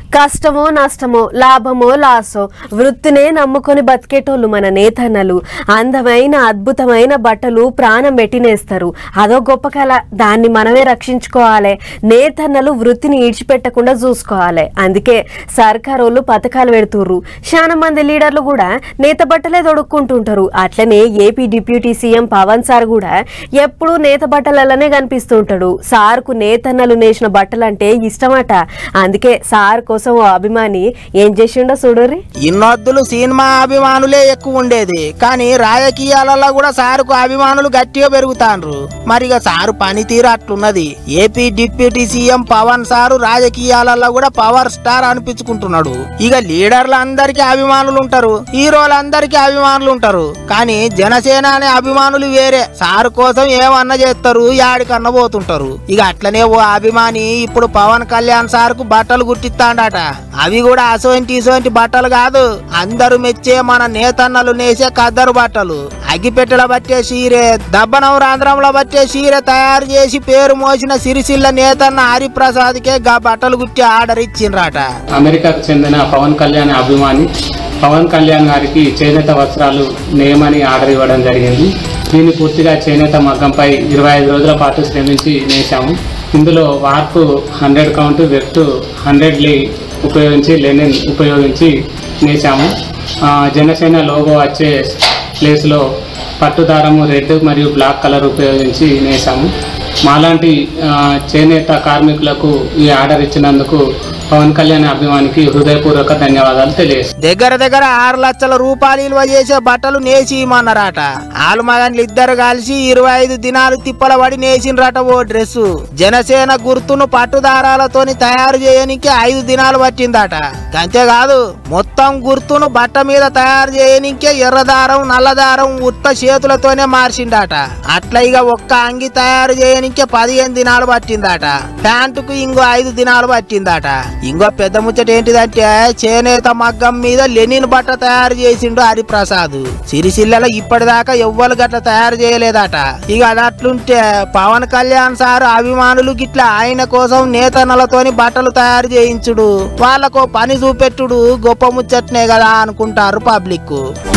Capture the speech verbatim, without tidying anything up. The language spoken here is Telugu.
కష్టమో నష్టమో లాభమో లాసో వృత్తినే నమ్ముకొని బతికేటోళ్ళు మన నేతన్నలు. అందమైన అద్భుతమైన బట్టలు ప్రాణం పెట్టినేస్తారు. అదో గొప్ప కళ, దాన్ని మనమే రక్షించుకోవాలి. నేతన్నలు వృత్తిని ఈడ్చిపెట్టకుండా చూసుకోవాలి. అందుకే సర్కారోళ్ళు పథకాలు పెడుతుర్రు. చాలా మంది లీడర్లు కూడా నేత బట్టలే తొడుక్కుంటుంటారు. అట్లనే AP deputy CM Pawan sir కూడా ఎప్పుడూ నేత బట్టలలోనే కనిపిస్తుంటాడు. సార్కు నేతన్నలు నేసిన బట్టలంటే ఇష్టమట. అందుకే సార్ కోసం ఓ అభిమాని ఏం చేసిండో చూడరి. ఇన్నొద్దులు సినిమా అభిమానులే ఎక్కువ ఉండేది, కానీ రాజకీయాలలో కూడా సారుకు అభిమానులు గట్టిగా పెరుగుతాండ్రు. మరిగా సారు పనితీరు అట్లున్నది. AP deputy CM Pawan sir రాజకీయాలలో కూడా పవర్ స్టార్ అనిపించుకుంటున్నాడు. ఇక లీడర్లు అందరికీ అభిమానులు ఉంటారు, హీరోలందరికీ అభిమానులు ఉంటారు, కానీ జనసేన అనే అభిమానులు వేరే. సారు కోసం ఏమన్నా చేస్తారు, యాడికన్నా పోతుంటారు. ఇక అట్లనే ఓ అభిమాని ఇప్పుడు పవన్ కళ్యాణ్ సార్కు బట్టలు గుట్టిస్తాడట. అవి కూడా అసోంటి ఇసోంటి బట్టలు కాదు, అందరూ మెచ్చే మన నేతన్నలు నేసే కద్దరు బట్టలు. అగ్గిపెట్టెల బట్టే చీరే, దబ్బనవరాంధ్రంలో బట్టే చీరే తయారు చేసి పేరు మోసిన సిరిసిల్ల నేతన్న హరిప్రసాద్ కే గా బట్టలు గుట్టి ఆర్డర్ ఇచ్చిండ్రట. అమెరికాకు చెందిన పవన్ కళ్యాణ్ అభిమాని పవన్ కళ్యాణ్ గారికి చేనేత వస్త్రాలు నేయమని ఆర్డర్ ఇవ్వడం జరిగింది. దీన్ని పూర్తిగా చేనేత మగ్గంపై ఇరవై ఐదు రోజుల పాటు శ్రమించి నేసాము. ఇందులో warp hundred count, weft hundred lea ఉపయోగించి లెనిన్ ఉపయోగించి నేసాము. జనసేన లోగో వచ్చే ప్లేస్లో పట్టుదారము రెడ్ మరియు బ్లాక్ కలర్ ఉపయోగించి నేసాము. మాలాంటి చేనేత కార్మికులకు ఈ ఆర్డర్ ఇచ్చినందుకు పవన్ కళ్యాణ్ అభిమానికి హృదయపూర్వక ధన్యవాదాలు తెలియజేస్తాను. దగ్గర దగ్గర ఆరు లక్షల రూపాయలు విలువ చేసే బట్టలు నేసి ఇమ్మన్నారట. ఆలు మగన్లు ఇద్దరు కలిసి ఇరవై ఐదు దినాలు తిప్పల పడి నేసిండ్రట ఓ డ్రెస్సు. జనసేన గుర్తును పట్టుదారాలతోని తయారు చేయడానికి ఐదు దినాలు పట్టిందట. అంతేకాదు, మొత్తం గుర్తును బట్ట మీద తయారు చేయనికే ఎర్రదారం నల్లదారం ఉత్త చేతులతోనే మార్చిండట. అట్లా ఇక ఒక్క అంగి తయారు చేయనికే పదిహేను దినాలు పట్టిందట. ప్యాంటుకు ఇంకో ఐదు దినాలు పట్టిందట. ఇంకో పెద్ద ముచ్చట ఏంటిదంటే, చేనేత మగ్గం మీద లెనిన్ బట్ట తయారు చేసిండు హరిప్రసాద్. సిరిసిల్లలో ఇప్పటిదాకా ఎవ్వరు గట్ల తయారు చేయలేదట. ఇక అదట్లుంటే పవన్ కళ్యాణ్ సార్ అభిమానులు గిట్లా ఆయన కోసం నేతన్నలతోని బట్టలు తయారు చేయించుడు, వాళ్ళకు పని చూపెట్టుడు గొప్ప ముచ్చట్నే కదా అనుకుంటారు పబ్లిక్.